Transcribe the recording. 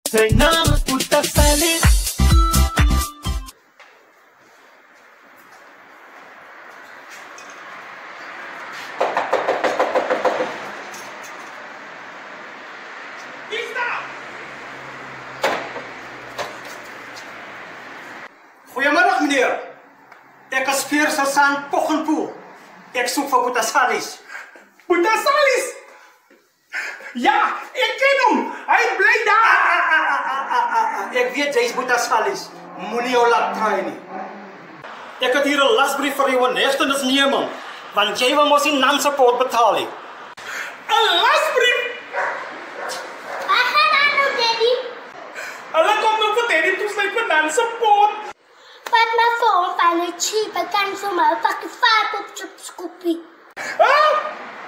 Zijn naam is Boeta Salis. Goedemiddag meneer. Ik is Pier Sasan Pochenpoel. Ik zoek voor Boeta Salis. Boeta Salis? Ja, ik ken hem. Hij blijft daar. Ik weet jij is Boeta Salis. Moet je laat trainen. Ik heb hier een lastbrief voor jou hechtenis nemen. Want jij wil ons in non-support betalen. Een lastbrief? Waar gaat dat nou, Daddy? Alle komt nog voor Daddy toesluit voor non-support. Wat mijn phone van het cheap, ik kan zomaar pakken vaart op zo'n scoopie. Ah?